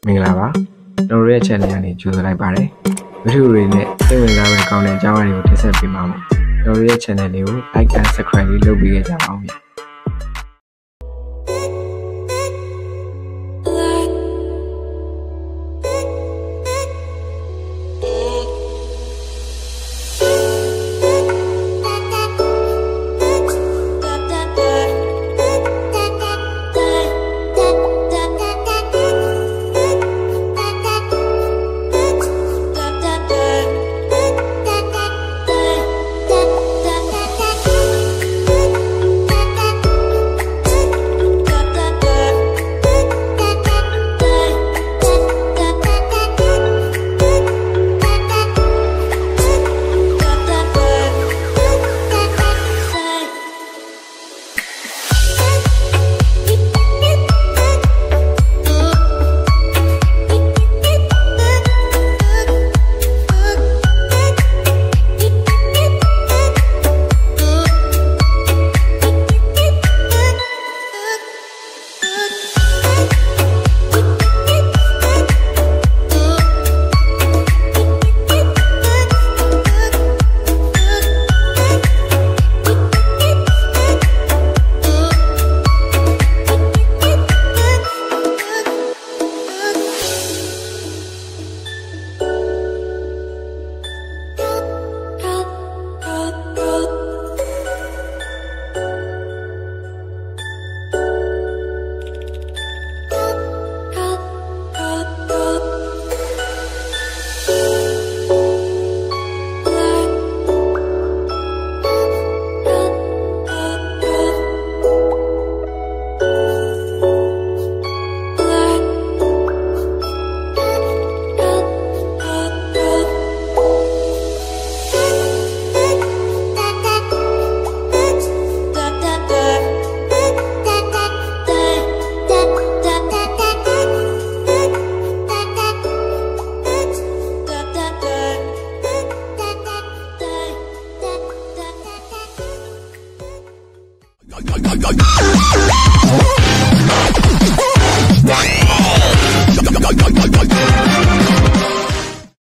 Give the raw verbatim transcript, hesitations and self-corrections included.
မင်္ဂလာပါကျွန်တော်ရဲ့ channel ကနေကြိုဆိုလိုက်ပါတယ်ဗီဒီယိုတွေနဲ့စိတ်ဝင်စားမယ့်ကောင်းတဲ့အကြောင်းအရာတွေကိုတင်ဆက်ပေးမှာမို့ကျွန်တော်ရဲ့ channel လေးကို like and subscribe လေးလုပ်ပေးကြပါဦး